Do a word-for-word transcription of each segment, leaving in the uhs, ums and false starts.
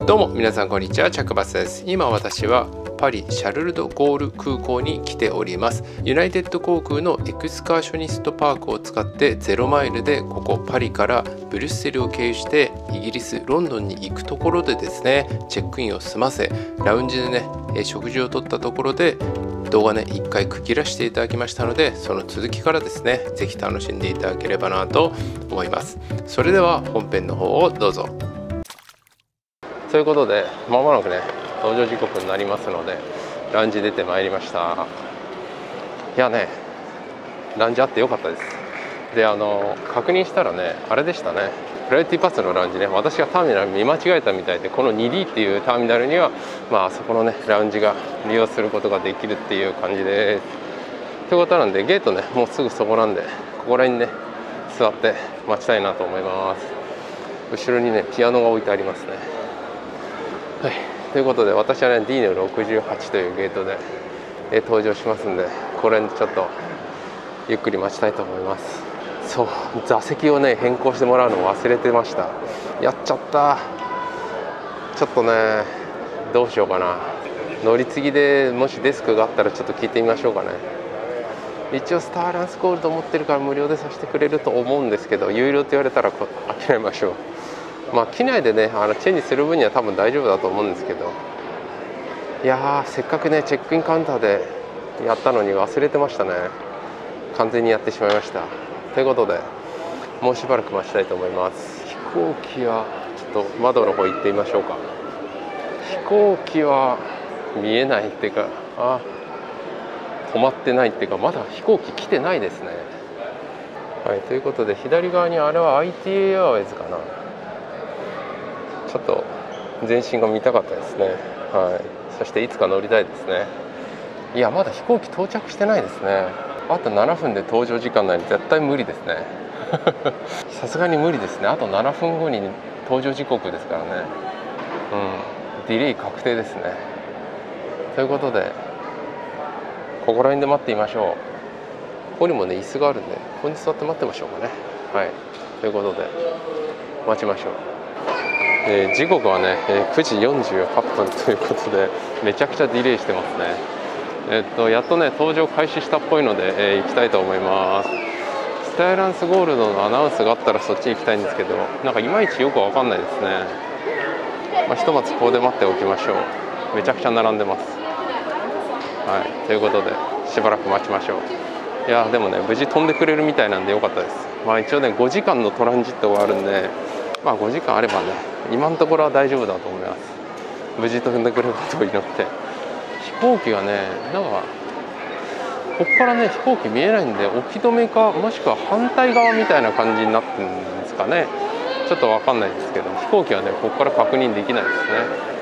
どうも皆さんこんにちは、チャックバスです。今私はパリシャルル・ド・ゴール空港に来ております。ユナイテッド航空のエクスカーショニストパークを使ってゼロマイルでここパリからブリュッセルを経由してイギリスロンドンに行くところでですね、チェックインを済ませラウンジでね食事をとったところで動画ね一回区切らせていただきましたので、その続きからですねぜひ楽しんでいただければなと思います。それでは本編の方をどうぞ。ということでまもなくね搭乗時刻になりますのでラウンジ出てまいりました。いやねラウンジあってよかったです。であの確認したらねあれでしたね、プライオリティパスのラウンジね、私がターミナル見間違えたみたいで、この ツーディー っていうターミナルにはまああそこのねラウンジが利用することができるっていう感じです。ということなんでゲートねもうすぐそこなんでここら辺にね座って待ちたいなと思います。後ろにねピアノが置いてありますね。はい、ということで私はね ディー のろくじゅうはちというゲートでえ登場しますんで、これちょっとゆっくり待ちたいと思います。そう座席をね変更してもらうの忘れてました。やっちゃった。ちょっとねどうしようかな。乗り継ぎでもしデスクがあったらちょっと聞いてみましょうかね。一応スターランスゴールド持ってるから無料でさせてくれると思うんですけど、有料って言われたら諦めましょう。まあ機内でねあのチェンジする分には多分大丈夫だと思うんですけど、いやーせっかくねチェックインカウンターでやったのに忘れてましたね。完全にやってしまいました。ということでもうしばらく待ちたいと思います。飛行機はちょっと窓の方行ってみましょうか。飛行機は見えないっていうか、あ止まってないっていうか、まだ飛行機来てないですね。はい、ということで左側にあれは アイティー エアウェイズかな。ちょっと全身が見たかったですね。はい、そしていつか乗りたいですね。いやまだ飛行機到着してないですね。あとななふんで搭乗時間ないので絶対無理ですね。さすがに無理ですね。あとななふんごに搭乗時刻ですからね。うん、ディレイ確定ですね。ということでここら辺で待ってみましょう。ここにもね椅子があるんでここに座って待ってましょうかね。はい、ということで待ちましょう。えー、時刻はね、えー、くじよんじゅうはっぷんということでめちゃくちゃディレイしてますね。えー、っとやっとね搭乗開始したっぽいので、えー、行きたいと思います。スタイランスゴールドのアナウンスがあったらそっち行きたいんですけど、なんかいまいちよくわかんないですね。まあ、ひとまずここで待っておきましょう。めちゃくちゃ並んでます。はい、ということでしばらく待ちましょう。いやでもね無事飛んでくれるみたいなんでよかったです。まあ一応ねごじかんのトランジットがあるんで、まあごじかんあればね今のところは大丈夫だと思います。無事飛んでくれることを祈って。飛行機がねなんかここからね飛行機見えないんで、置き止めかもしくは反対側みたいな感じになってるんですかね。ちょっと分かんないですけど飛行機はねここから確認できないですね。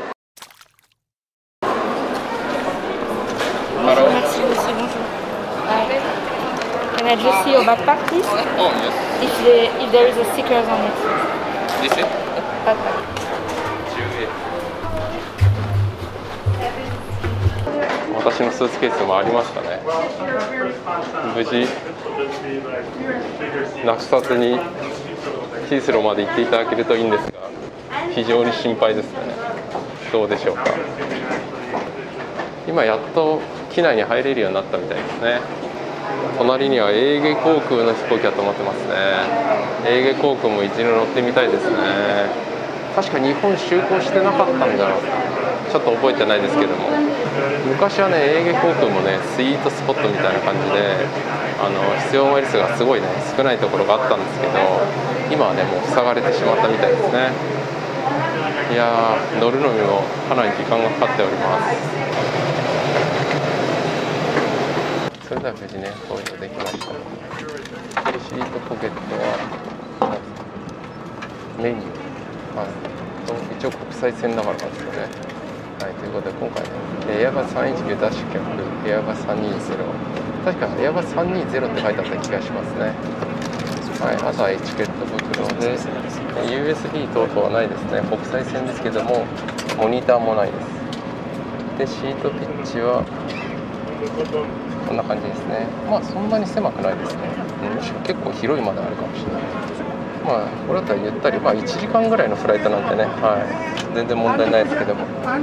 Merci aussi, bonjour. Can I just see your backpack, please? Oh, yes. If, the, if there is a stickers on it. This is Backpack. 私のスーツケースもありましたね。無事なくさずにヒースローまで行っていただけるといいんですが、非常に心配ですね。どうでしょうか。今やっと機内に入れるようになったみたいですね。隣にはエーゲ航空の飛行機が止まってますね。エーゲ航空も一度乗ってみたいですね。確か日本就航してなかったんだろう。ちょっと覚えてないですけども、昔はねエーゲ航空もねスイートスポットみたいな感じであの必要マイル数がすごいね少ないところがあったんですけど、今はねもう塞がれてしまったみたいですね。いやー乗るのにもかなり時間がかかっております。それでは無事ね搭乗できました。レシートポケットはメニュー、はい、一応国際線だからなんですよね。はい、ということで今回ねエアバスさんいちきゅうダッシュキャップエアバスさんにーゼロ、確かエアバスさんにーゼロって書いてあった気がしますね。はい、あとはエチケット袋で ユーエスビー 等々はないですね。国際線ですけどもモニターもないです。でシートピッチはこんな感じですね。まあそんなに狭くないですね。むしろ結構広いまであるかもしれない。まあこれだったらゆったり、まあいちじかんぐらいのフライトなんでね、はい全然問題ないですけども、はい、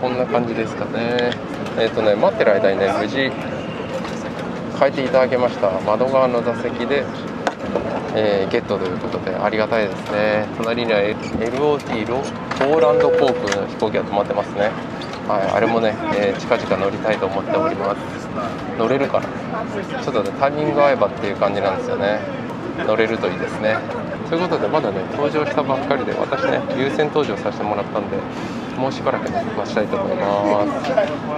こんな感じですかね。えっとね待ってる間にね無事変えていただけました。窓側の座席で、えー、ゲットということでありがたいですね。隣には エルオーティー ロポーランド航空の飛行機が止まってますね。はい、あれもね、えー、近々乗りたいと思っております。乗れるかな、ちょっとねタイミング合えばっていう感じなんですよね。乗れるといいですね。ということでまだね登場したばっかりで、私ね優先登場させてもらったんで、もうしばらくね待ちたいと思います。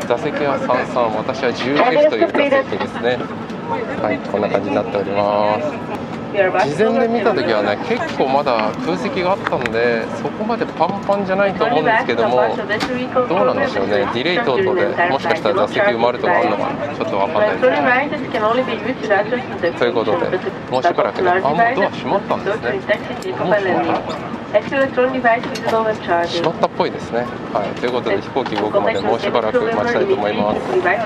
座席はさんさん、私は じゅうエフ という座席ですね。はい、こんな感じになっております。事前で見た時はね結構まだ空席があったんで、そこまでパンパンじゃないと思うんですけども、どうなんでしょうね。ディレイ等々でもしかしたら座席埋まるとかあるのかな、ちょっとわかんないですね。ということでもうしばらくね、あ、もうドア閉まったんですね。もう閉まった閉まったっぽいですね。はい、ということで飛行機動くまでもうしばらく待ちたいと思います。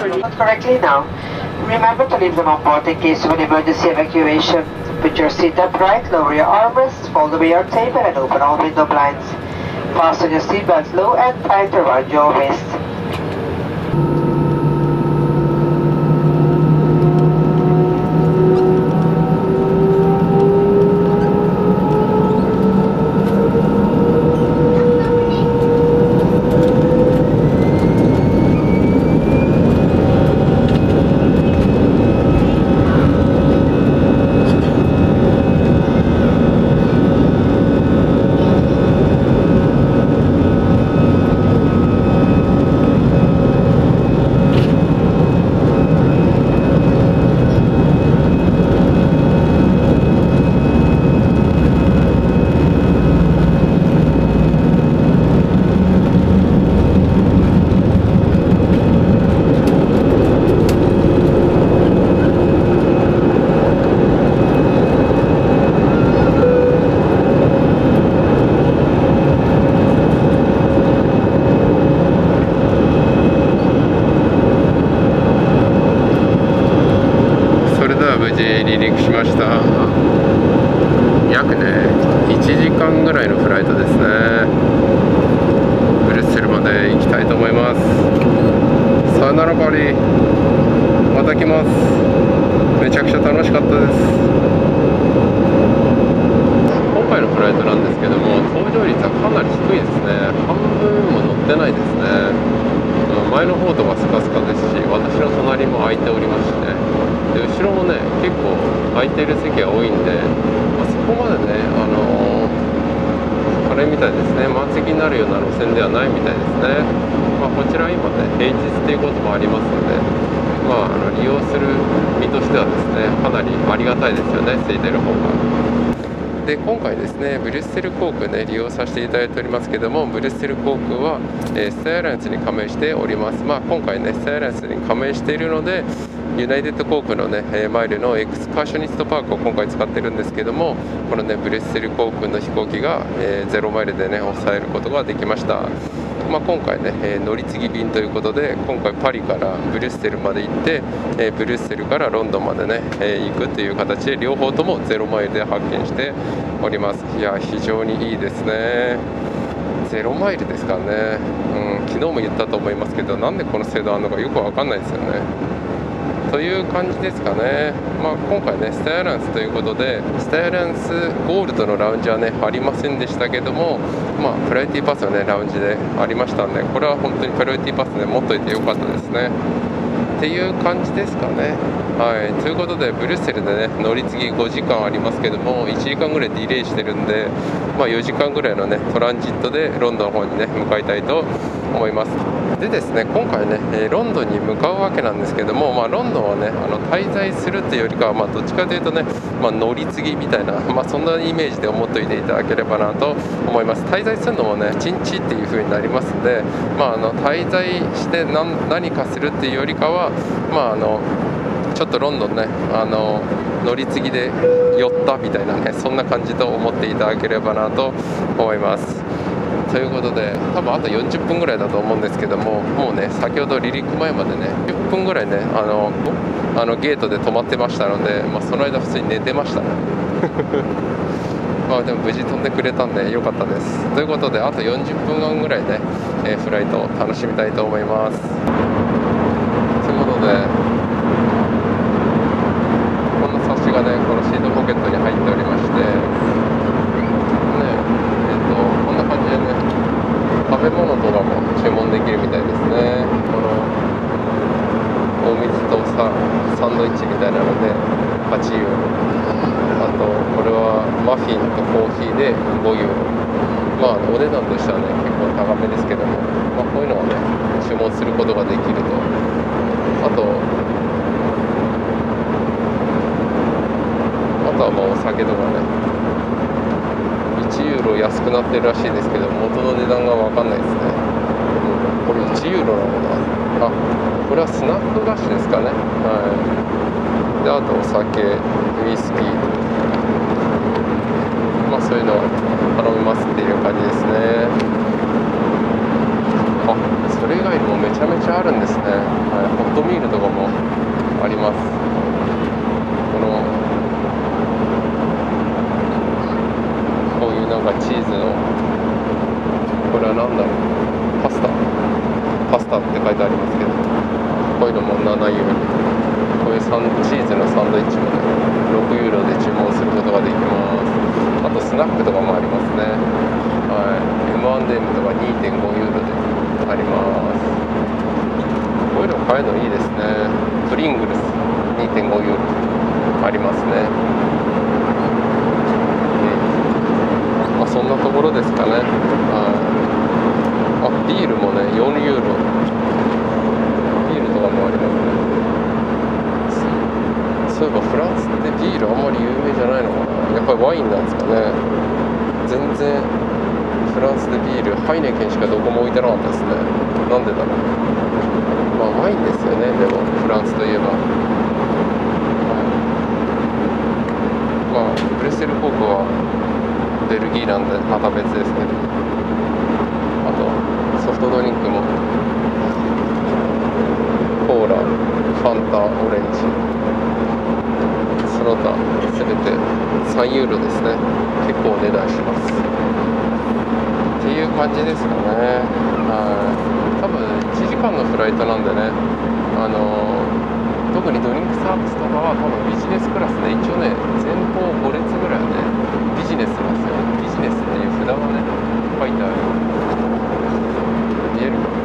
Remember to leave them on board in case of an emergency evacuation. Put your seat upright, lower your armrests, fold away your table and open all window blinds. Fasten your seatbelts low and tight around your waist. 離陸しました。約ねいちじかんぐらいのフライトですね。ブリュッセルまで行きたいと思います。さよならパリ、また来ます。めちゃくちゃ楽しかったです。今回のフライトなんですけども、搭乗率はかなり低いですね。半分も乗ってないですね。前の方とかスカスカですし、私の隣も空いておりましてね、で後ろもね結構空いてる席が多いんで、まあ、そこまでねあのー、あれみたいですね、満席になるような路線ではないみたいですね。まあ、こちら今ね平日っていうこともありますので、まあ、あの利用する身としてはですねかなりありがたいですよね、空いてる方が。で今回ですねブリュッセル航空ね利用させていただいておりますけども、ブリュッセル航空は、えー、スターアライアンスに加盟しております。まあ、今回ねスターアライアンスに加盟しているので、ユナイテッド航空のねマイルのエクスカーショニストパークを今回使ってるんですけども、このねブリュッセル航空の飛行機が、えー、ゼロマイルでね抑えることができました。まあ、今回ね、えー、乗り継ぎ便ということで、今回パリからブリュッセルまで行って、えー、ブリュッセルからロンドンまでね、えー、行くという形で両方ともゼロマイルで発見しております。いや非常にいいですね。ゼロマイルですからね、うん、昨日も言ったと思いますけど、なんでこの制度あるのかよくわかんないですよね。という感じですかね。まあ、今回ねスタイアライアンスということで、スタイアライアンスゴールドのラウンジはねありませんでしたけども、まあ、プライオリティパスはねラウンジでありましたんで、これは本当にプライオリティパスね持っといてよかったですねっていう感じですかね。はい、ということでブリュッセルでね乗り継ぎごじかんありますけども、いちじかんぐらいディレイしてるんで、まあ、よじかんぐらいのねトランジットでロンドンの方にね向かいたいと思います。でですね今回ね、えー、ロンドンに向かうわけなんですけども、まあ、ロンドンはねあの滞在するっていうよりかは、まあ、どっちかというとね、まあ、乗り継ぎみたいな、まあ、そんなイメージで思っておいていただければなと思います。滞在するのもねいちにちっていう風になりますんで、まあ、あの滞在して何、何かするっていうよりかは、まあ、あのちょっとロンドンねあの乗り継ぎで寄ったみたいなね、そんな感じと思っていただければなと思います。ということで多分あとよんじゅっぷんぐらいだと思うんですけども、もうね先ほど離陸前までねじゅっぷんぐらいねあのあのゲートで止まってましたので、まあ、その間普通に寝てましたねままあでも無事飛んでくれたんで良かったです。ということであとよんじゅっぷんかんぐらいで、えー、フライトを楽しみたいと思います。ということでこの冊子がねこのシートポケットに入っておりまして、ねえっとこんな感じでね食べ物とかも注文できるみたいですね。このお水とさサンドイッチみたいなのではちユーロ、あとこれはマフィンとコーヒーでごユーロ。まあお値段としてはね結構高めですけども、まあ、こういうのはね注文することができると。あとあとはまあお酒とかねいちユーロ安くなってるらしいですけど元の値段が分かんないですね。これいちユーロなのかなあ、これはスナック菓子ですかね。はい。であとお酒、ウイスキー、まあそういうのを頼みますっていう感じですね。あ、それ以外にもめちゃめちゃあるんですね。はい、ホットミールとかもあります。このこういうなんかチーズのこれは何だろう、パスタパスタって書いてありますけど、こういうのもななユーロ、こういうサンチーズのサンドイッチもねろくユーロで注文することができます。あとスナックとかもありますね。はい、エムアンドエム とか にてんごユーロであります。こういうの買えるのいいですね。プリングルス にてんごユーロありますね。うん、まあそんなところですかね。はい、あ、ビールもねよんユーロ、ビールとかもありますね。そういえばフランスってビールあんまり有名じゃないのかな。やっぱりワインなんですかね。全然フランスでビールハイネケンしかどこも置いてなかったですね。なんでだろう。まあワインですよね。でもフランスといえば、はい、まあブレッセル航空はベルギーなんでまた別ですけど、あとソフトドリンクもコーラ、ファンタ、オレンジ、その他すべてさんユーロですね。結構お値段しますっていう感じですかね。はい、多分いちじかんのフライトなんでね、あのー、特にドリンクサービスとかは多分ビジネスクラスで一応ね前方ご列ぐらいはねビジネスなんですよ。ビジネスっていう札がね書いてある。見えるかな。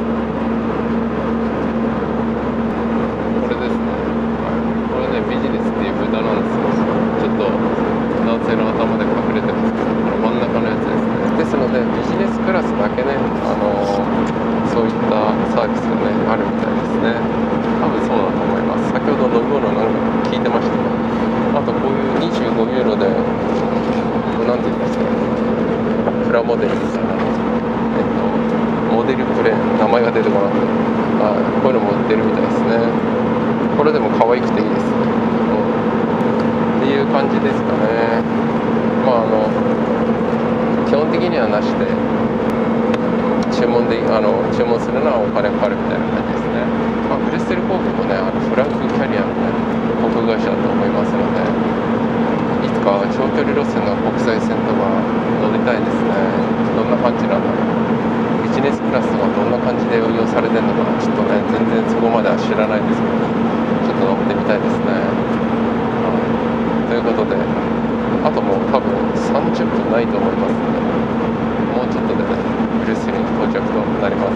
これですね。はい、これねビジネスっていう札なんですよ。ちょっと男性の頭で隠れてますけど、この真ん中のやつですね。ですのでビジネスクラスだけね、あのー、そういったサービスがねあるみたいですね。多分そうだと思います。先ほど飲み物なんか聞いてましたね。あとこういうにじゅうごユーロでなんて言うんですかね、プラモデルみたいな、えっとモデルプレーン、名前が出てこなくて、あ、こういうのも売ってるみたいですね。これでも可愛くていいですね。うん、っていう感じですかね。まああの基本的にはなしで注文であの注文するのはお金かかるみたいな感じですね。まあ、ブレッセル航空もねあのフランクキャリアのね航空会社だと思いますので、いつか長距離路線の国際線とか乗りたいですね。どんな感じなんだろう。ビジネスクラスとかどんな感じで運用されてるのかちょっとね全然そこまでは知らないですけど、ちょっと乗ってみたいですね。はい、ということであともう多分さんじゅっぷんないと思いますので、もうちょっとでねブリュッセルに到着となります。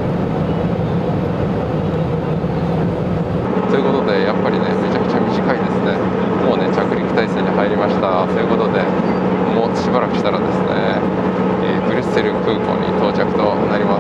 ということでやっぱりねめちゃくちゃ短いですね。もうね着陸態勢に入りました。ということでもうしばらくしたらですね、えー、ブリュッセル空港に到着となります。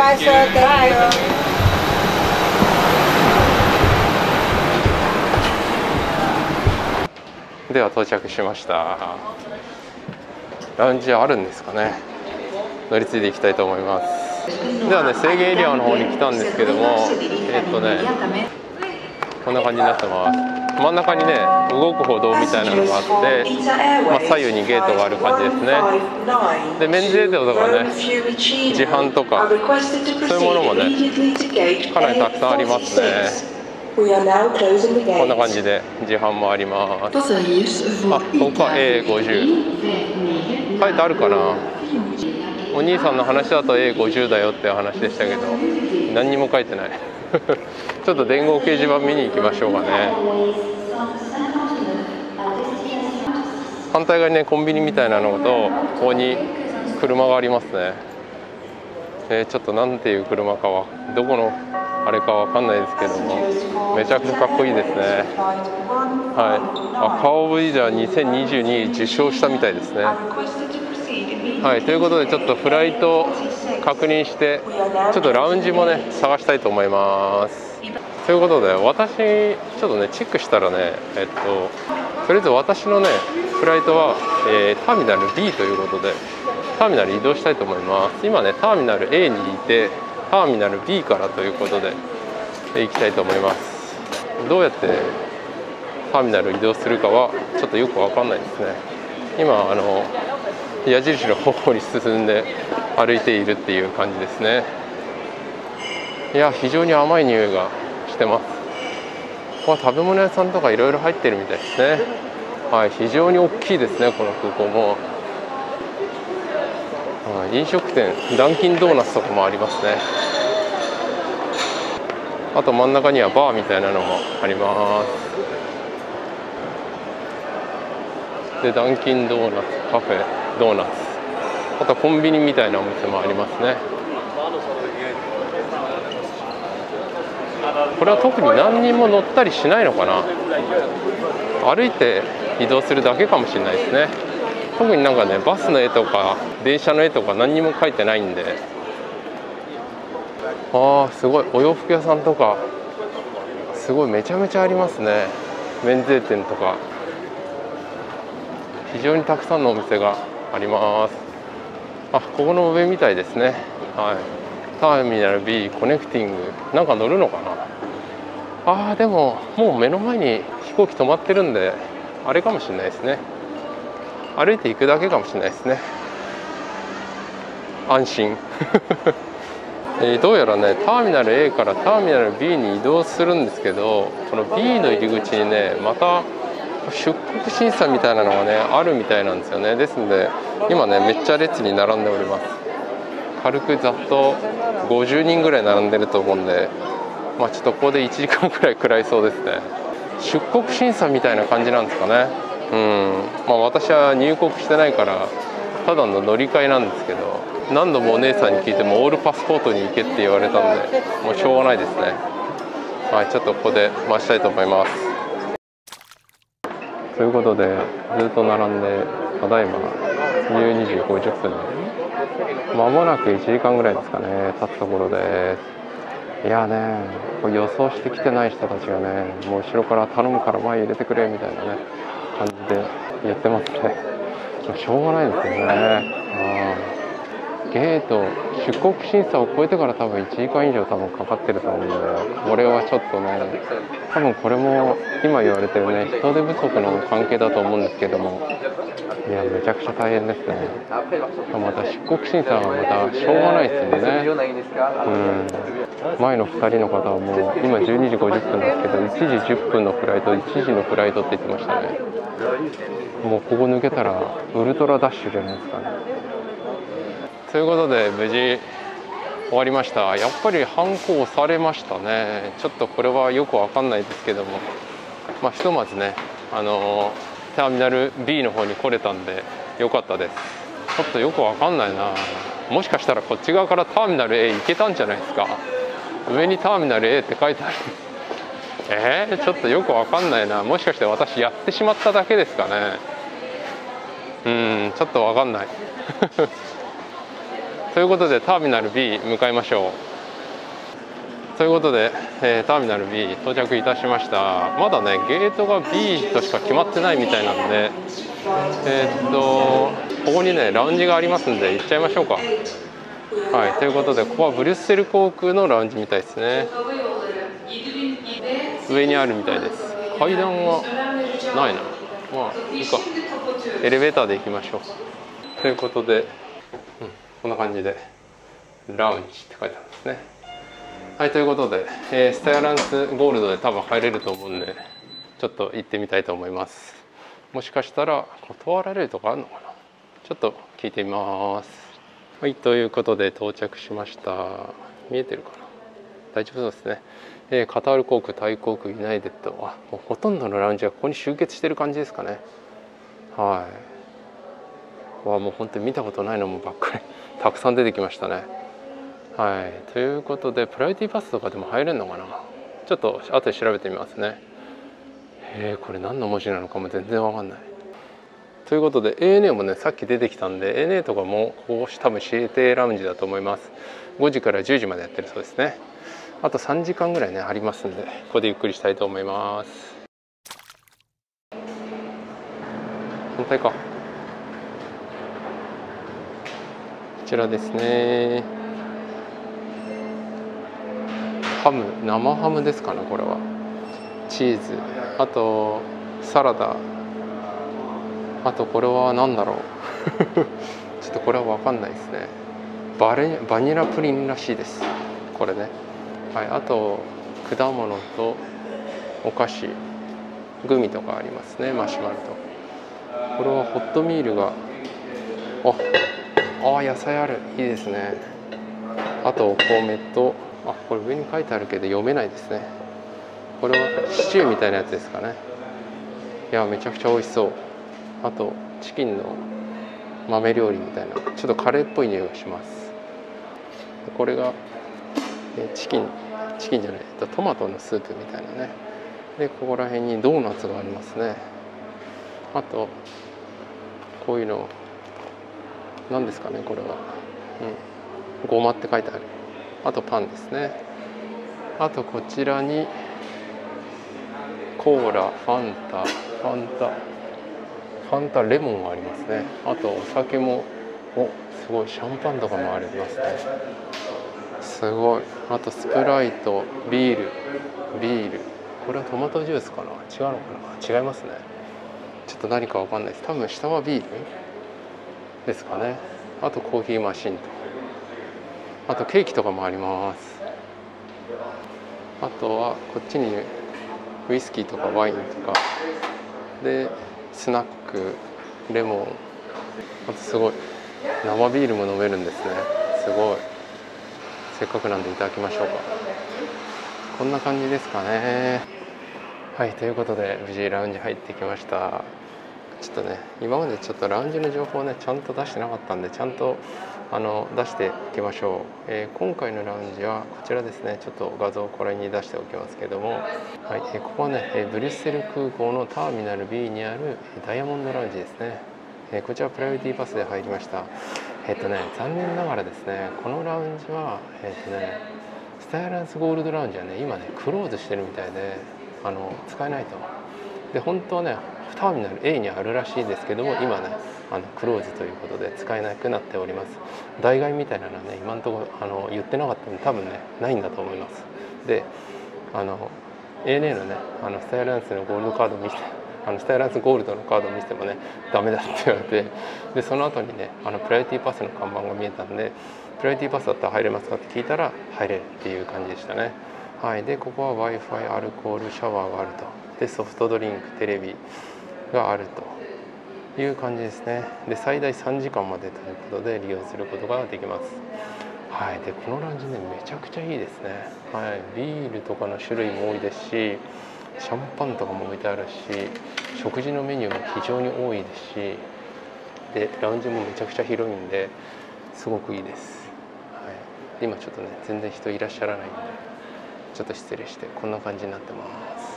Bye, sir. Thank you. では到着しました。ラウンジあるんですかね。乗り継いでいきたいと思います。ではね、制限エリアの方に来たんですけども、えっとねこんな感じになってます。真ん中にね動く歩道みたいなのがあって、まあ、左右にゲートがある感じですね。でメンズエイドとかね、自販とかそういうものもねかなりたくさんありますね。こんな感じで自販もあります。あ、ここは エーごじゅう 書いてあるかな。お兄さんの話だと エーごじゅう だよって話でしたけど、何にも書いてないちょっと電光掲示板見に行きましょうかね。反対側にねコンビニみたいなのと、ここに車がありますね。えー、ちょっとなんていう車かはどこのあれかわかんないですけども、めちゃくちゃかっこいいですね。はい、あ、カーオブイザーにせんにじゅうに受賞したみたいですね。はい、ということでちょっとフライト確認して、ちょっとラウンジもね探したいと思います。ということで私ちょっとねチェックしたらね、えっととりあえず私のねフライトは、えー、ターミナル ビー ということで、ターミナル移動したいと思います。今ねターミナル エー にいて、ターミナル ビー からということで行きたいと思います。どうやってターミナル移動するかはちょっとよくわかんないですね。今あの矢印の方向に進んで歩いているっていう感じですね。いや非常に甘い匂いがしてます。ここは食べ物屋さんとかいろいろ入ってるみたいですね。はい、非常に大きいですね、この空港も。はい、飲食店ダンキンドーナツとかもありますね。あと真ん中にはバーみたいなのもあります。でダンキンドーナツ、カフェドーナツ、あとコンビニみたいなお店もありますね。これは特に何人も乗ったりしないのかな。歩いて移動するだけかもしれないですね。特になんかねバスの絵とか電車の絵とか何にも描いてないんで。ああすごい、お洋服屋さんとかすごいめちゃめちゃありますね。免税店とか非常にたくさんのお店があります。あ、ここの上みたいですね。はい、ターミナル ビー コネクティング、なんか乗るのかな。あーでももう目の前に飛行機止まってるんであれかもしれないですね。歩いていくだけかもしれないですね。安心えー、どうやらねターミナル エー からターミナル ビー に移動するんですけど、この ビー の入り口にねまた出国審査みたいなのがねあるみたいなんですよね。ですので今ねめっちゃ列に並んでおります。軽くざっとごじゅうにんぐらい並んでると思うんで、まあちょっとここでいちじかんくらい食らいそうですね。出国審査みたいな感じなんですかね。うん、まあ私は入国してないからただの乗り換えなんですけど、何度もお姉さんに聞いてもオールパスポートに行けって言われたんでもうしょうがないですね。はい、ちょっとここで待ちたいと思います。ということでずっと並んで、ただいまじゅうにじごじゅっぷん、まもなくいちじかんぐらいですかね経つところです。いやね、これ予想してきてない人たちがねもう後ろから頼むから前入れてくれみたいなね感じで言ってますね。しょうがないですよね。ゲート出国審査を超えてから多分いちじかん以上多分かかってると思うんで、これはちょっとね多分これも今言われてるね人手不足の関係だと思うんですけども、いやめちゃくちゃ大変ですね。また出国審査はまたしょうがないですよね。うん、前のふたりの方はもう今じゅうにじごじゅっぷんですけどいちじじゅっぷんのフライト、いちじのフライトって言ってましたね。もうここ抜けたらウルトラダッシュじゃないですかね。ということで無事終わりました。やっぱり反抗されましたね。ちょっとこれはよくわかんないですけども、まあ、ひとまずねあのターミナル ビー の方に来れたんでよかったです。ちょっとよくわかんないな。もしかしたらこっち側からターミナル エー 行けたんじゃないですか。上にターミナル エー って書いてあるえー、ちょっとよくわかんないな。もしかして私やってしまっただけですかね。うん、ちょっとわかんないということでターミナル ビー 向かいましょう。 ということで、えー、ターミナル B 到着いたしました。まだねゲートが B としか決まってないみたいなので、えー、っとここにねラウンジがありますんで行っちゃいましょうか。はい、ということでここはブリュッセル航空のラウンジみたいですね。上にあるみたいです。階段はないな。まあいいか、エレベーターで行きましょう。ということで、うん、こんな感じでラウンジって書いてあるんですね。はい、ということで、えー、スタイランスゴールドで多分入れると思うんでちょっと行ってみたいと思います。もしかしたら断られるとかあるのかな、ちょっと聞いてみます。はい、ということで到着しました。見えてるかな、大丈夫そうですね。えー、カタール航空、タイ航空、ユナイテッド、あ、もうほとんどのラウンジがここに集結してる感じですかね。はい、わもう本当に見たことないのもばっかりたくさん出てきましたね。はい、ということでプライオリティパスとかでも入れるのかな、ちょっと後で調べてみますね。えー、これ何の文字なのかも全然わかんない。ということで エーエヌエー もねさっき出てきたんで エーエヌエー とかもここ多分指定ラウンジだと思います。ごじからじゅうじまでやってるそうですね。あとさんじかんぐらいねありますんでここでゆっくりしたいと思います。反対か、こちらですね。ハム、生ハムですかね、これは。チーズ、あとサラダ、あとこれは何だろうちょっとこれは分かんないですね。バレバニラプリンらしいですこれね。はい、あと果物とお菓子、グミとかありますね、マシュマロと。これはホットミールが、ああ野菜ある、いいですね。あとお米と、あこれ上に書いてあるけど読めないですね。これはシチューみたいなやつですかね。いやめちゃくちゃ美味しそう。あとチキンの豆料理みたいなちょっとカレーっぽい匂いがします。これがチキンチキンじゃないトマトのスープみたいなね。でここら辺にドーナツがありますね。あとこういうの何ですかね、これは、うん、ごまって書いてある。あとパンですね。あとこちらにコーラ、ファンタ、ファンタ、ファンタレモンがありますね。あとお酒も、おすごいシャンパンとかもありますね。すごい。あとスプライト、ビール、ビール。これはトマトジュースかな、違うのかな、違いますね。ちょっと何かわかんないです。多分下はビールですかね。あとコーヒーマシンと、あとケーキとかもあります。あとはこっちにウイスキーとかワインとかでスナック、レモン、あとすごい生ビールも飲めるんですね。すごい。せっかくなんでいただきましょうか。こんな感じですかね。はい、ということで無事ラウンジ入ってきました。ちょっとね今までちょっとラウンジの情報をねちゃんと出してなかったんでちゃんとあの出していきましょう。えー、今回のラウンジはこちらですね。ちょっと画像をこれに出しておきますけども、はい、えー、ここはね、えー、ブリュッセル空港のターミナル B にあるダイヤモンドラウンジですね。えー、こちらプライオリティパスで入りました。えっ、ー、とね残念ながらですねこのラウンジはえっ、ー、とねスタイランスゴールドラウンジはね今ねクローズしてるみたいであの使えないと。で本当はねターミナル A にあるらしいですけども今ねあのクローズということで使えなくなっております。代替みたいなのはね今のところあの言ってなかったので多分ねないんだと思います。であの エーエヌエー のねあのスタイランスのゴールドカード見せてあのスタイランスゴールドのカードを見せてもねダメだって言われて、でその後にねあのプライオリティパスの看板が見えたんでプライオリティパスだったら入れますかって聞いたら入れるっていう感じでしたね。はい、でここは Wi-Fi、アルコール、シャワーがあると。でソフトドリンク、テレビがあるという感じですね。で最大さんじかんまでということで利用することができます。はい、でこのラウンジねめちゃくちゃいいですね。はい、ビールとかの種類も多いですしシャンパンとかも置いてあるし食事のメニューも非常に多いですしでラウンジもめちゃくちゃ広いんですごくいいです。はい、今ちょっとね全然人いらっしゃらないんでちょっと失礼してこんな感じになってます。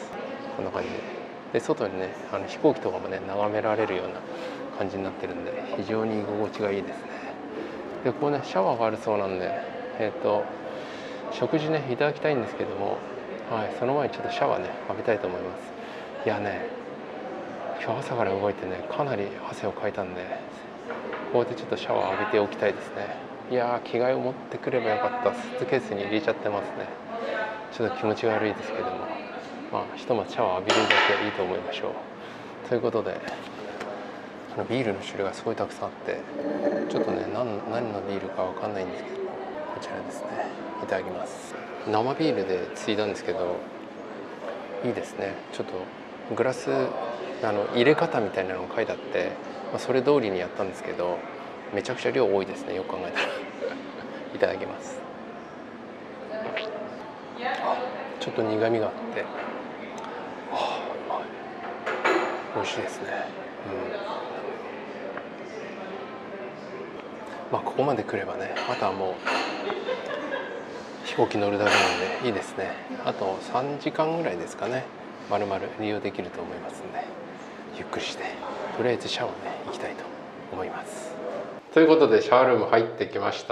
こんな感じでで外にねあの飛行機とかもね眺められるような感じになってるんで非常に居心地がいいですね。でここねシャワーがあるそうなんでえっ、ー、と食事ねいただきたいんですけども、はい、その前にちょっとシャワーね浴びたいと思います。いやね、今日朝から動いてねかなり汗をかいたんで、ここでちょっとシャワー浴びておきたいですね。いやー、着替えを持ってくればよかった。スーツケースに入れちゃってますね。ちょっと気持ち悪いですけども、まあひとまずシャワー浴びるだけいいと思いましょう。ということで、あのビールの種類がすごいたくさんあって、ちょっとね 何, 何のビールかわかんないんですけど、こちらですね、いただきます。生ビールでついだんですけど、いいですね。ちょっとグラスあの入れ方みたいなのが書いてあって、まあ、それ通りにやったんですけど、めちゃくちゃ量多いですね、よく考えたらいただきます。ちょっと苦みがあって、はあ、美味しいですね。うん、まあここまで来ればね、あとはもう飛行機乗るだけなんでいいですね。あとさんじかんぐらいですかね、まるまる利用できると思いますので、ゆっくりしてとりあえずシャワーね行きたいと思います。ということでシャワールーム入ってきました。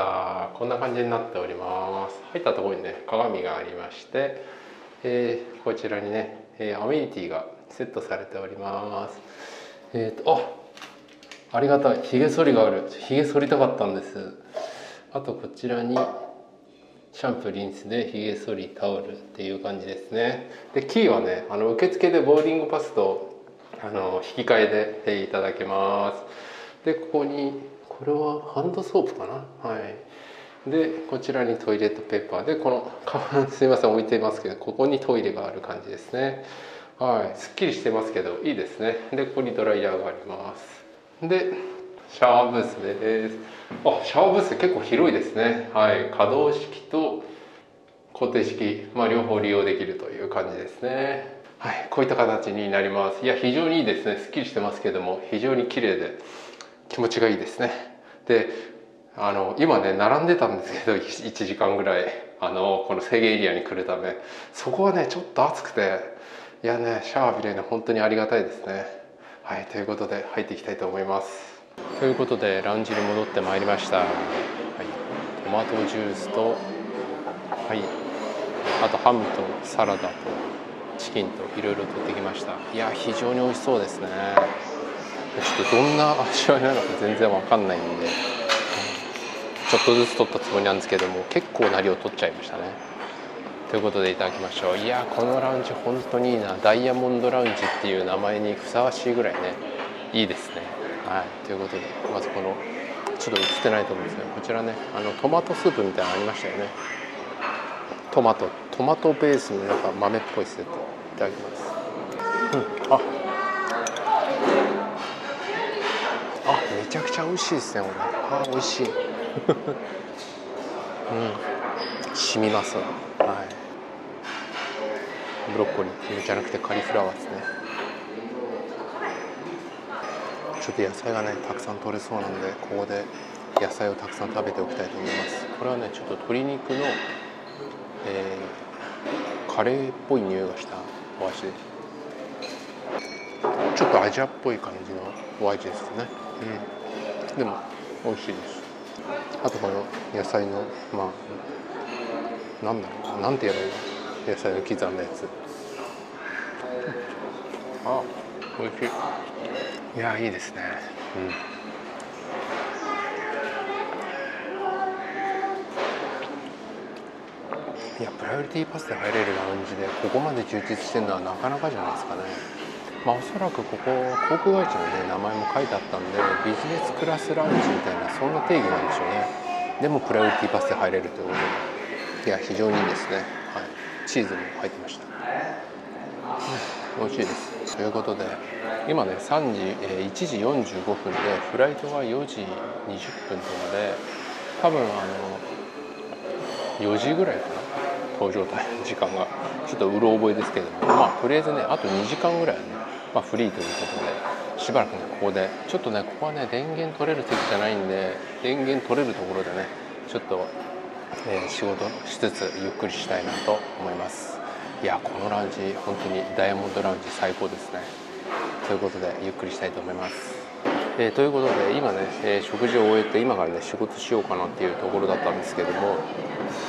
こんな感じになっております。入ったところにね鏡がありまして、えー、こちらにね、えー、アメニティがセットされております。えーと、あありがたい、ひげ剃りがある。ひげ剃りたかったんです。あとこちらにシャンプーリンスでひげ剃りタオルっていう感じですね。でキーはね、あの受付でボーディングパスとあの引き換えでいただけます。でここにこれはハンドソープかな、はい。でこちらにトイレットペーパーで、このカバンすいません置いていますけど、ここにトイレがある感じですね。はい、すっきりしてますけどいいですね。でここにドライヤーがあります。でシャワーブースです。あ、シャワーブース結構広いですね。はい、可動式と固定式、まあ、両方利用できるという感じですね。はい、こういった形になります。いや非常にいいですね。すっきりしてますけども非常に綺麗で気持ちがいいですね。であの今ね並んでたんですけどいちじかんぐらい、あのこの制限エリアに来るため、そこはねちょっと暑くて、いやねシャワー浴びれるの本当にありがたいですね。はい、ということで入っていきたいと思います。ということでラウンジに戻ってまいりました。はい、トマトジュースと、はい、あとハムとサラダとチキンといろいろ取ってきました。いや非常に美味しそうですね。ちょっとどんな味わいなのか全然わかんないんで、ちょっとずつ取ったつもりなんですけども、結構な量取っちゃいましたね。ということでいただきましょう。いやこのラウンジ本当にいいな。ダイヤモンドラウンジっていう名前にふさわしいぐらいねいいですね。はい、ということでまずこのちょっと映ってないと思うんですけど、こちらねあのトマトスープみたいなのありましたよね。トマトトマトベースのなんか豆っぽいスープいただきます。うん、ああめちゃくちゃ美味しいですねこれ。あ美味しいうん染みますわ。はい、ブロッコリーじゃなくてカリフラワーですね。ちょっと野菜がねたくさん取れそうなので、ここで野菜をたくさん食べておきたいと思います。これはねちょっと鶏肉の、えー、カレーっぽい匂いがしたお味で、ちょっとアジアっぽい感じのお味ですね。うん、でも美味しいです。あとこの野菜のまあなんだろうなんて言えばいいの、野菜の刻んだやつ。あ美味しい。いやいいですね。うん、いやプライオリティパスで入れるラウンジでここまで充実してるのはなかなかじゃないですかね。まあおそらくここ航空会社のね名前も書いてあったんで、ビジネスクラスラウンジみたいなそんな定義なんでしょうね。でもプライオリティパスで入れるということで、いや非常にいいですね。はい、チーズも入ってました。うん、美味しいです。ということで今ねさんじ、えー、いちじよんじゅうごふんでフライトがよじにじゅっぷんとかで、多分あのよじぐらいかな搭乗タイム時間がちょっとうろ覚えですけれども、まあとりあえずねあとにじかんぐらいはね、まあ、フリーということでしばらくねここでちょっとねここはね電源取れる席じゃないんで、電源取れるところでねちょっと、えー、仕事しつつゆっくりしたいなと思います。いやこのラウンジ本当にダイヤモンドラウンジ最高ですね。ということでゆっくりしたいと思います。えー、ということで今ね、えー、食事を終えて今からね仕事しようかなっていうところだったんですけども、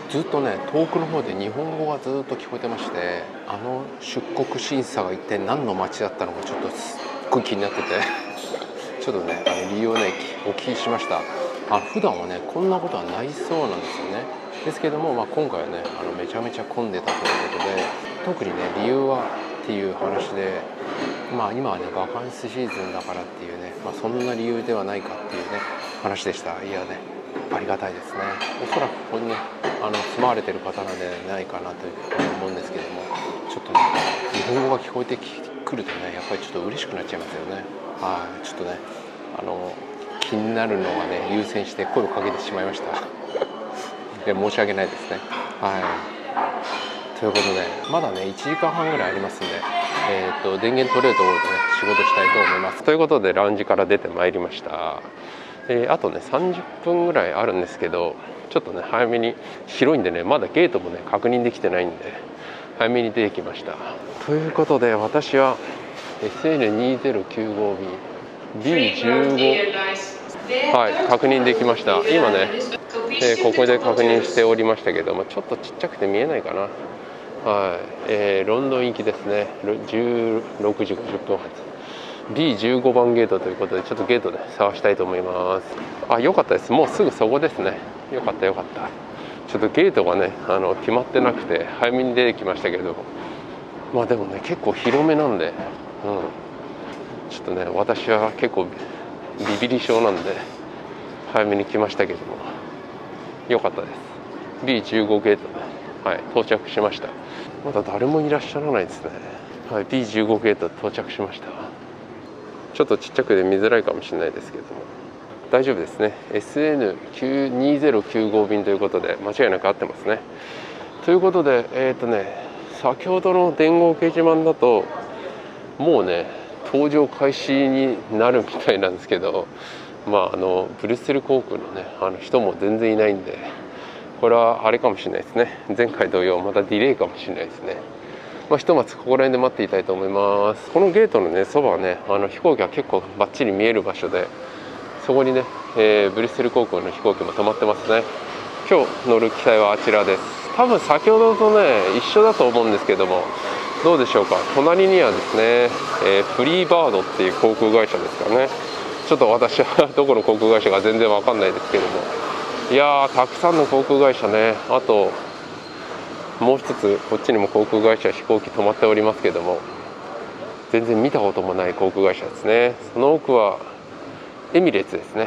ずっとね遠くの方で日本語がずっと聞こえてまして、あの出国審査が一体何の街だったのかちょっとすっごい気になっててちょっとねあの理由をねお聞きしました。あ普段はねこんなことはないそうなんですよね。ですけども、まあ、今回はねあのめちゃめちゃ混んでたということで、特にね理由はっていう話で、まあ今はねバカンスシーズンだからっていうね、まあ、そんな理由ではないかっていうね話でした。いやねありがたいですね。おそらくここにねあの住まわれてる方なんではないかなというふうに思うんですけども、ちょっとね日本語が聞こえてくるとねやっぱりちょっと嬉しくなっちゃいますよね。はい、ちょっとねあの気になるのがね優先して声をかけてしまいましたいや申し訳ないですね。はいということでまだねいちじかんはんぐらいありますんで、えー、と電源取れるところでね仕事したいと思います。ということでラウンジから出てまいりました。えー、あとねさんじゅっぷんぐらいあるんですけど、ちょっとね早めに広いんでねまだゲートもね確認できてないんで早めに出てきました。ということで私は エスエヌにせんきゅうご 便 ビーじゅうご はい確認できました。今ね、えー、ここで確認しておりましたけども、ちょっとちっちゃくて見えないかな。はい、えー、ロンドン行きですね。じゅうろくじごじゅっぷん発 ビーじゅうご 番ゲートということで、ちょっとゲートで探したいと思います。あ、よかったです。もうすぐそこですね。よかったよかった。ちょっとゲートがねあの決まってなくて早めに出てきましたけど、まあでもね結構広めなんで、うん、ちょっとね私は結構ビビり症なんで早めに来ましたけどもよかったです。 ビーじゅうご ゲートで、はい、到着しました。まだ誰もいらっしゃらないですね。はい、ビーじゅうご ゲート到着しました。ちょっとちっちゃくて見づらいかもしれないですけども大丈夫ですね。 エスエヌにせんきゅうご 便ということで間違いなく合ってますね。ということでえっ、ー、とね先ほどの伝言掲示板だともうね搭乗開始になるみたいなんですけど、まああのブリュッセル航空のねあの人も全然いないんで、これはあれかもしれないですね。前回同様またディレイかもしれないですね。まあ、ひとまずここら辺で待っていたいと思います。このゲートのねそばはねあの飛行機が結構バッチリ見える場所で、そこにね、えー、ブリュッセル航空の飛行機も止まってますね。今日乗る機体はあちらです。多分先ほどとね一緒だと思うんですけども、どうでしょうか。隣にはですね、えー、フリーバードっていう航空会社ですかね。ちょっと私はどこの航空会社か全然わかんないですけども、いやーたくさんの航空会社ね。あともう一つこっちにも航空会社飛行機止まっておりますけども、全然見たこともない航空会社ですね。その奥はエミレーツですね。はい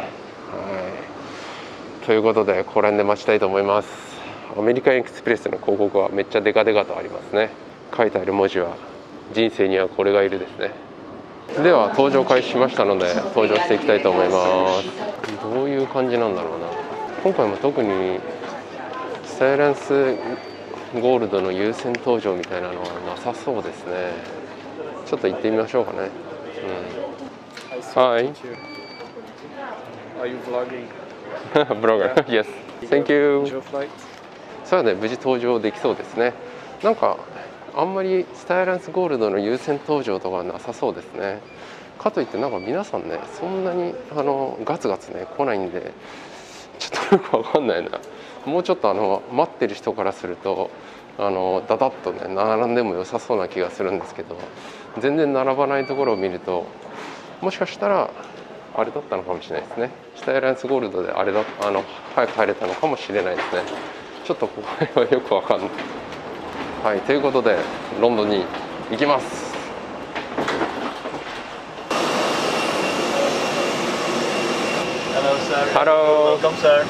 、ということでここら辺で待ちたいと思います。アメリカンエクスプレスの広告はめっちゃデカデカとありますね。書いてある文字は人生にはこれがいるですね。では搭乗開始しましたので搭乗していきたいと思います。どういう感じなんだろうな。今回も特にスタイランスゴールドの優先搭乗みたいなのはなさそうですね。ちょっと行ってみましょうかね。うん、はい。 Are you vlogging? Blogger. Yes. Thank you. Enjoy flight. そうはね無事搭乗できそうですね。なんかあんまりスタイランスゴールドの優先搭乗とかはなさそうですね。かといってなんか皆さんねそんなにあのガツガツね来ないんで、ちょっとよくわかんないな。もうちょっとあの待ってる人からするとあのダダッとね並んでも良さそうな気がするんですけど、全然並ばないところを見るともしかしたらあれだったのかもしれないですね。スタイランスゴールドであれだあの早く帰れたのかもしれないですね。ちょっとここはよくわかんない。はい、ということでロンドンに行きます。 Hello, sir. Hello. Welcome, sir.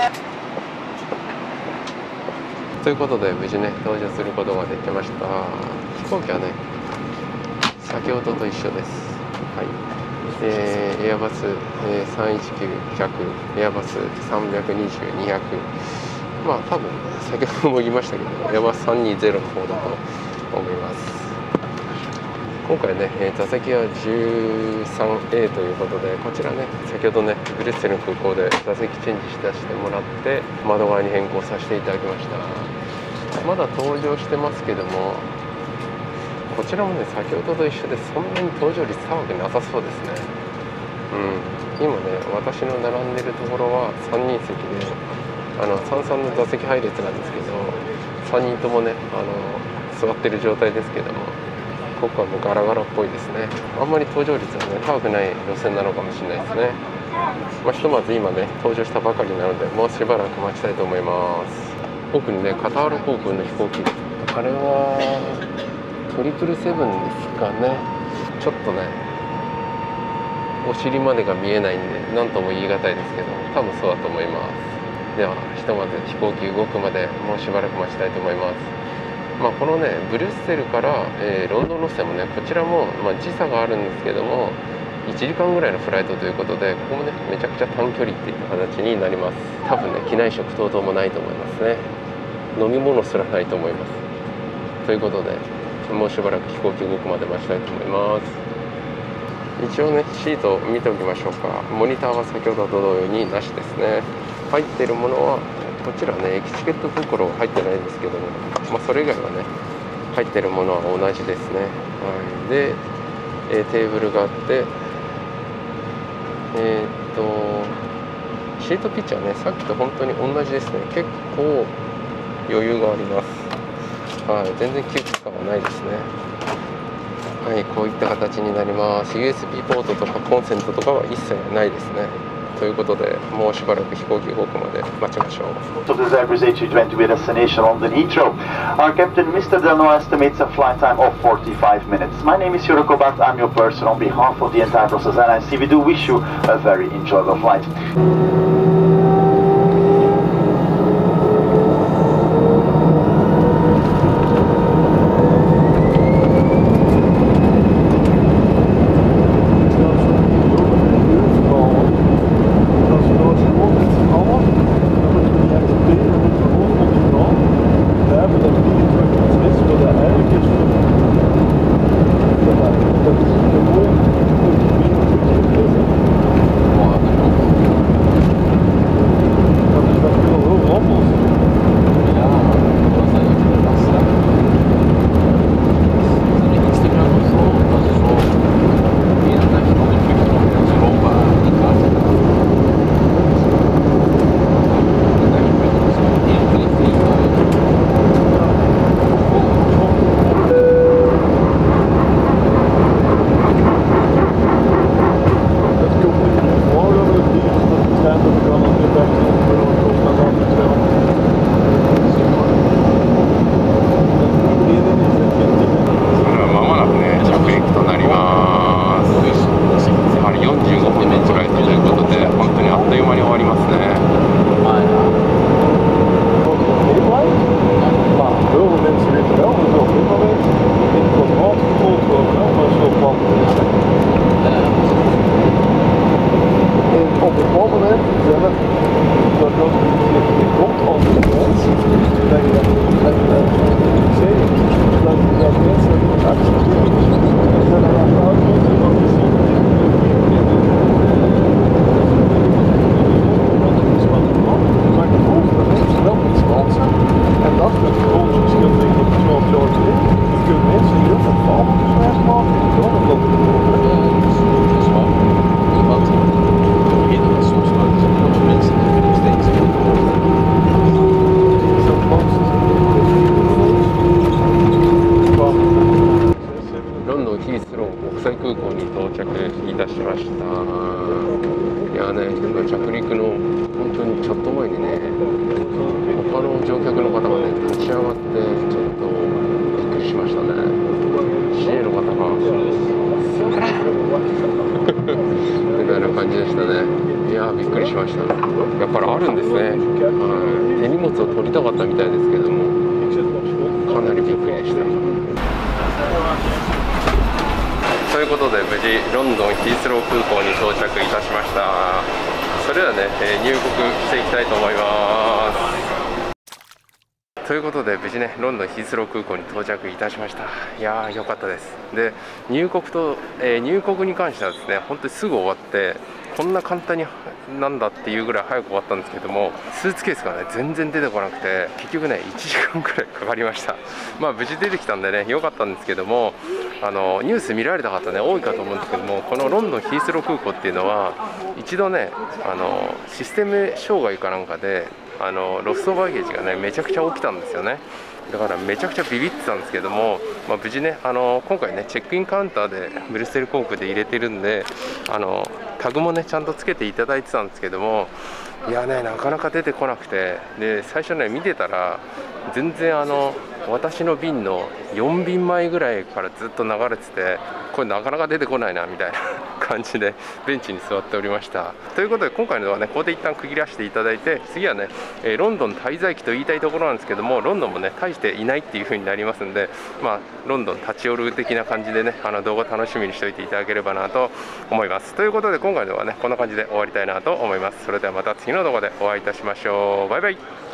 ということで無事ね搭乗することができました。飛行機はね先ほどと一緒です。はい、えー、エアバス、えー、さんいちきゅうひゃく、エアバスさんびゃくにじゅう、にひゃく、まあ多分先ほども言いましたけどエアバスさんにじゅうの方だと思います。今回ね座席は じゅうさんエー ということで、こちらね先ほどねブリュッセルの空港で座席チェンジしてしてもらって窓側に変更させていただきました。まだ搭乗してますけども、こちらもね先ほどと一緒でそんなに搭乗率高くなさそうですね。うん、今ね私の並んでるところはさんにん席であのさんさんの座席配列なんですけど、さんにんともねあの座ってる状態ですけども、ここはもうガラガラっぽいですね。あんまり搭乗率がね高くない路線なのかもしれないですね。まあ、ひとまず今ね登場したばかりなので、もうしばらく待ちたいと思います。奥にねカタール航空の飛行機、あれはトリプルセブンですかね。ちょっとねお尻までが見えないんで何とも言い難いですけど、多分そうだと思います。ではひとまず飛行機動くまでもうしばらく待ちたいと思います。まあ、このねブリュッセルから、えー、ロンドン路線もねこちらも、まあ、時差があるんですけどもいちじかんぐらいのフライトということで、ここもねめちゃくちゃ短距離っていった形になります。多分ね機内食等々もないと思いますね。飲み物すらないと思います。ということでもうしばらく飛行機動くまで待ちたいと思います。一応ねシートを見ておきましょうか。モニターは先ほどと同様になしですね。入っているものはこちらね駅チケット袋入ってないんですけども、まあ、それ以外はね入っているものは同じですね。はい、で、えー、テーブルがあって、えー、っとシートピッチはねさっきと本当に同じですね。結構余裕があります。はい、全然窮屈感はないですね。はい、こういった形になります。 ユーエスビー ポートとかコンセントとかは一切ないですね。ということでもうしばらく飛行機動くまで待ちましょう。 Of the Zebras A three twenty with destination London Heathrow. Our captain, Mister Delano, estimates a flight time of forty-five minutes. My name is Yuro Kobat. I'm your person on behalf of the entire Brussels Airlines team. We do wish you a very enjoyable flight. 手荷物を取りたかったみたいですけども、かなりびっくりでした。ということで無事ロンドンヒースロー空港に到着いたしました。それではね、えー、入国していきたいと思います。ということで無事ねロンドンヒースロー空港に到着いたしました。いやー良かったです。で入国と、えー、入国に関してはですね本当にすぐ終わって、こんな簡単になんだっていうぐらい早く終わったんですけども、スーツケースがね全然出てこなくて、結局ねいちじかんくらいかかりました。まあ無事出てきたんでね良かったんですけども、 あのニュース見られた方ね多いかと思うんですけども、このロンドンヒースロー空港っていうのは一度ねあのシステム障害かなんかであのロストバゲージがねめちゃくちゃ起きたんですよね。だからめちゃくちゃビビってたんですけども、まあ、無事ねあの今回ねチェックインカウンターでブリュッセル航空で入れてるんで、あのタグもねちゃんとつけていただいてたんですけども、いやねなかなか出てこなくて、で最初ね見てたら全然あの私の便のよんびんまえぐらいからずっと流れてて、これなかなか出てこないなみたいな感じでベンチに座っておりました。ということで今回のはねここで一旦区切らせていただいて、次はね、えー、ロンドン滞在期と言いたいところなんですけども、ロンドンもね大していないっていう風になりますんで、まあロンドン立ち寄る的な感じでねあの動画楽しみにしておいていただければなと思います。ということで今回のはねこんな感じで終わりたいなと思います。それではまた次の動画でお会いいたしましょう。バイバイ。